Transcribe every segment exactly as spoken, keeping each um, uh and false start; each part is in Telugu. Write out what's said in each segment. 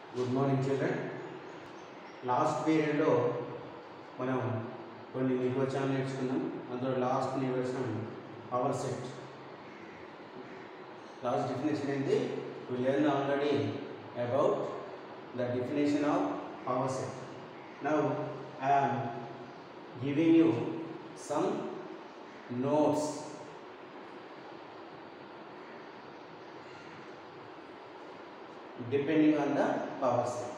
Good morning children. లాస్ట్ పీరియడ్లో మనం కొన్ని నిర్వచనాలు నేర్చుకున్నాం. అందులో లాస్ట్ నిర్వచనం పవర్ సెట్. లాస్ట్ డెఫినేషన్ ఏంటి? We learn already about the definition of power set. Now I am giving you some notes. Depending on the power set,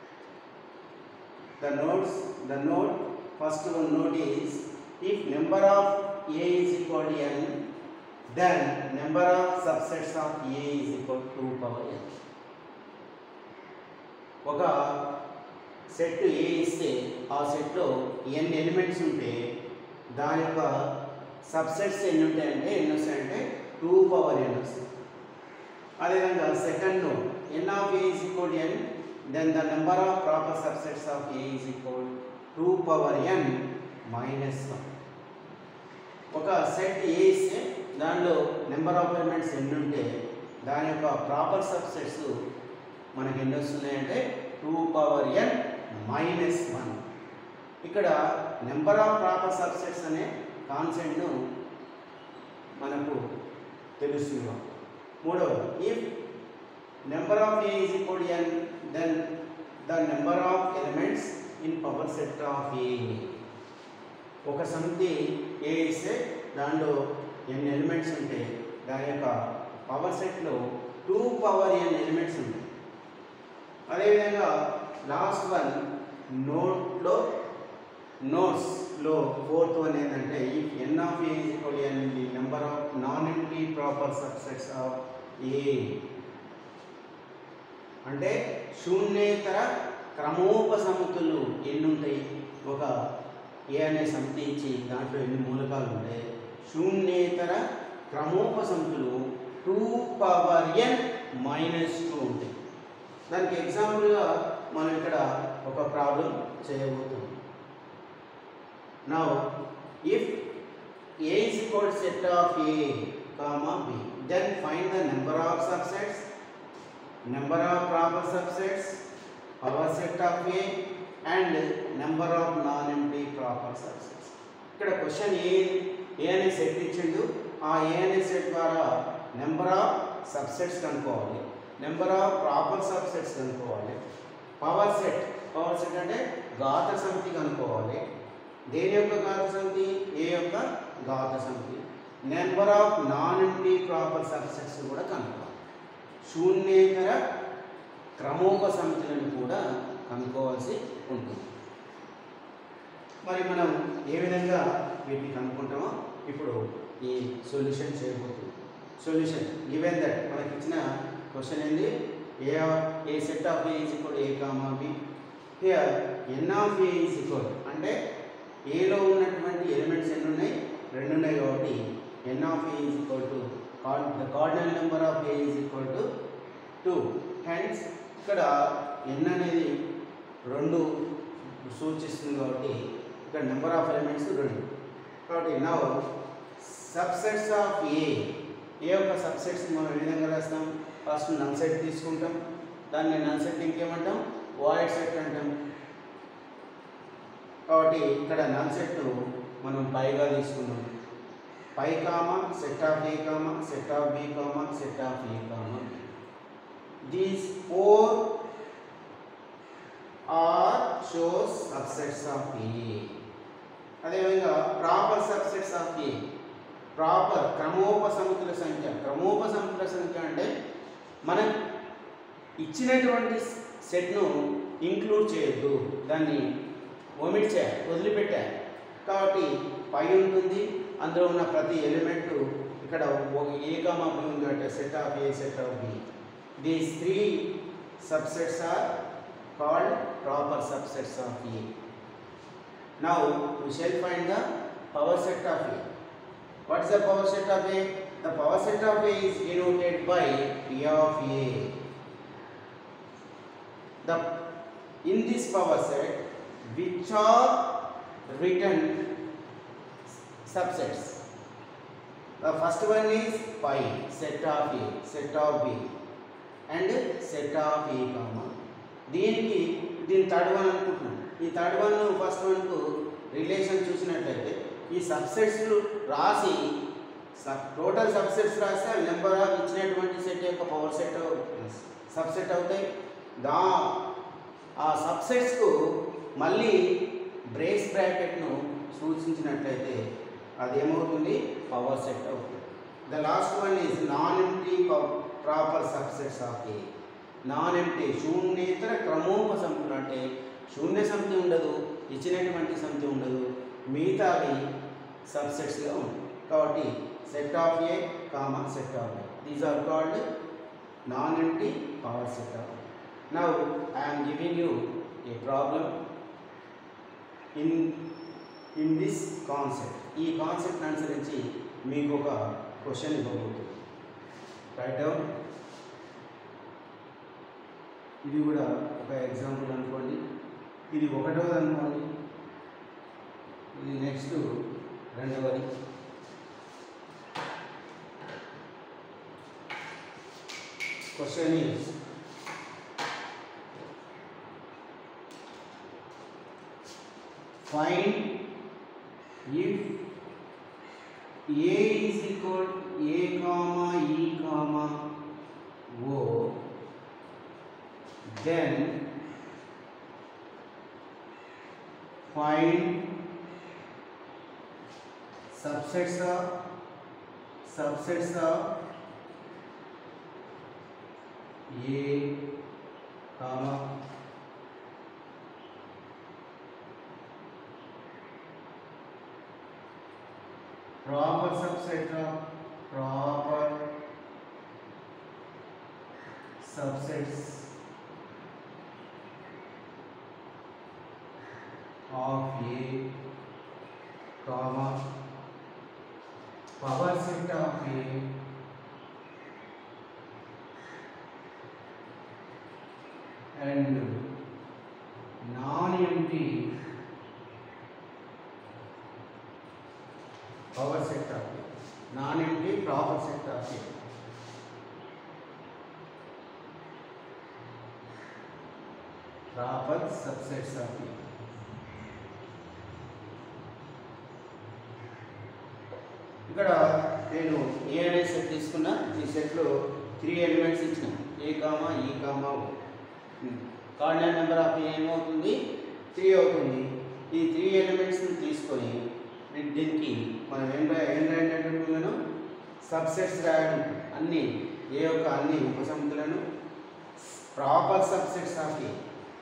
the nodes, the node, first one node is, if number of A is equal to n, then number of subsets of A is equal to two power n. ఒక సెట్ A ఇస్తే ఆ సెట్లో n ఎలిమెంట్స్ ఉంటే దాని యొక్క సబ్సెట్స్ ఎన్ని ఉంటాయంటే ఎన్ని వస్తాయంటే టూ పవర్ n వస్తాయి. అదేవిధంగా second note n of A is equal to n, then the number of proper subsets of A is equal to two power n minus one. ఒక సెట్ A ఇస్తే దానిలో నెంబర్ ఆఫ్ ఎలిమెంట్స్ ఎన్ని ఉంటే దాని యొక్క ప్రాపర్ సబ్సెట్స్ మనకి ఎన్ని వస్తున్నాయంటే two power n minus one. ఇక్కడ నెంబర్ ఆఫ్ ప్రాపర్ సబ్సెట్స్ అనే కాన్సెప్ట్ను మనకు తెలుస్తుంది. మూడవది, if number of A is equal to n, then the number of elements in power set of A. ఒక సమితి A ఇస్తే దానిలో n ఎలిమెంట్స్ ఉంటే దాని యొక్క పవర్ సెట్లో టూ పవర్ n ఎలిమెంట్స్ ఉంటాయి. అదేవిధంగా లాస్ట్ వన్ నోట్లో నోట్స్లో ఫోర్త్ వన్ ఏంటంటే if n of A is equal to n, the number of non-empty proper subsets of A. అంటే శూన్యేతర క్రమోపసమితులు ఎన్ని ఉంటాయి? ఒక ఏ అనే సమితి ఇచ్చి దాంట్లో ఎన్ని మూలకాలు ఉంటాయి? శూన్యేతర క్రమోపసమితులు two power N minus two ఉంటాయి. దానికి ఎగ్జాంపుల్గా మనం ఇక్కడ ఒక ప్రాబ్లం చేయబోతున్నాం. Now if A is equal to set of A comma B, then find the number of subsets, number of proper subsets, power set of A and number of non-empty proper subsets. ఇక్కడ క్వశ్చన్ ఏ ఏ అనే సెట్ ఇచ్చిండు. ఆ ఏ అనే సెట్ ద్వారా నెంబర్ ఆఫ్ సబ్సెట్స్ కనుక్కోవాలి, నెంబర్ ఆఫ్ ప్రాపర్ సబ్సెట్స్ కనుక్కోవాలి, పవర్ సెట్ పవర్ సెట్ అంటే ఘాత సమితి కనుక్కోవాలి. దేని యొక్క ఘాత సమితి? ఏ యొక్క ఘాత సమితి. Number of non empty proper subsets కూడా కనుక్కోవాలి. శూన్యేతర క్రమోపసమితులను కూడా కనుక్కోవాల్సి ఉంటుంది. మరి మనం ఏ విధంగా వీటిని కనుక్కుంటామో ఇప్పుడు ఈ సొల్యూషన్ చేయబోతుంది. సొల్యూషన్ గివెన్ దట్ మనకి ఇచ్చిన క్వశ్చన్ ఏంది? A A set of A is equal A comma B, here N of A is equal అంటే ఏలో ఉన్నటువంటి ఎలిమెంట్స్ ఎన్ని ఉన్నాయి? రెండు ఉన్నాయి. కాబట్టి N of A is equal to the cardinal number of A is equal to two. hence ఇక్కడ n అనేది రెండు సూచిస్తుంది కాబట్టి ఇక్కడ నెంబర్ ఆఫ్ ఎలిమెంట్స్ రెండు. కాబట్టి now subsets of A A యొక్క సబ్సెట్స్ మనం ఏ విధంగా రాస్తాం? ఫస్ట్ నల్ సెట్ తీసుకుంటాం, దాన్ని నల్ సెట్ ఇంకేమంటాం? వాయిడ్ సెట్ అంటాం. కాబట్టి ఇక్కడ నల్ సెట్ మనం పైగా తీసుకున్నాం. Phi comma set of A comma set of B comma set of A comma. These four are shows subsets of A. అదేవిధంగా proper subsets of A, proper క్రమోపసమితుల సంఖ్య. క్రమోపసమితుల సంఖ్య అంటే మనం ఇచ్చినటువంటి సెట్ను ఇంక్లూడ్ చేయొద్దు, దాన్ని ఒమిట్ చేయాలి, వదిలిపెట్టాలి. కాబట్టి పై ఉంటుంది, అందులో ఉన్న ప్రతి ఎలిమెంటు ఇక్కడ ఒక ఏ కామా బి ఉంది అంటే set of A set of B. These three subsets are called proper subsets of A. Now we shall find the power set of A. What is the power set of A? The power set of A is denoted by P of A. The in this power set which are written subsets. The first one is pi, set of A, set of B and set of A comma దీనికి దీని థర్డ్ వన్ అనుకుంటున్నాను. ఈ థర్డ్ వన్ ఫస్ట్ వన్కు రిలేషన్ చూసినట్లయితే ఈ సబ్సెట్స్ రాసి టోటల్ సబ్సెట్స్ రాస్తే నెంబర్ ఆఫ్ ఇచ్చినటువంటి సెట్ యొక్క పవర్ సెట్ సబ్సెట్ అవుతాయి. దా ఆ సబ్సెట్స్కు మళ్ళీ బ్రేస్ బ్రాకెట్ను సూచించినట్లయితే అది ఏమవుతుంది, పవర్ సెట్ అవుతుంది. The last one is non empty proper subsets of A. Non empty శూన్యేతర క్రమోపసంఖ్యలు అంటే శూన్య సంఖ్య ఉండదు, ఇచ్చినటువంటి సంఖ్య ఉండదు, మిగతావి సబ్సెట్స్గా ఉంటాయి. కాబట్టి set of A comma set of A, these are called non empty power set of. Now I am giving you a problem in in this concept. ఈ కాన్సెప్ట్ అనుసరించి మీకు ఒక క్వశ్చన్ ఇవ్వబోతుంది. Right down. ఇది కూడా ఒక ఎగ్జాంపుల్ అనుకోండి. ఇది ఒకటవది అనుకోండి, ఇది నెక్స్ట్ రెండవది. Question is find if a is equal to a comma e comma o, then find subsets of subsets of a comma proper subset of proper subsets of A comma power set of A and non-empty power set of A, non-empty proper set of A. Proper subsets of A. ఇక్కడ నేను ఏ అనే సెట్ తీసుకున్నా. ఈ సెట్లో త్రీ ఎలిమెంట్స్ ఇచ్చిన A comma E comma O. Cardinal number of A ఏమవుతుంది, త్రీ అవుతుంది. ఈ త్రీ ఎలిమెంట్స్ని తీసుకొని దీనికి మనం ఏం రా ఏం రాయడం సబ్సెట్స్ రాయడం. అన్ని ఏ యొక్క అన్ని ఉపసమితులను ప్రాపర్ సబ్సెట్స్ ఆఫ్ ఏ,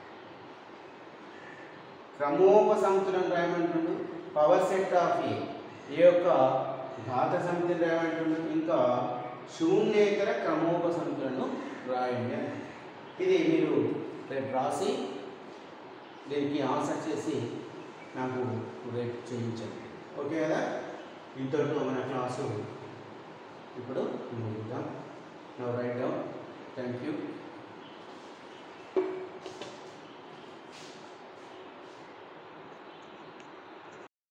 క్రమోపసమితులను రాయమంటుండు. Power set of A, A యొక్క ఘాత సమితిని రాయమంటుండు. ఇంకా శూన్యేతర క్రమోపసమితులను రాయండి. ఇది మీరు రేపు రాసి దీనికి ఆన్సర్ చేసి నాకు రేపు చేయించండి. ఓకే కదా. ఇంతటితో మన క్లాసు ఇప్పుడు ముగిద్దాం. Now write down. Thank you.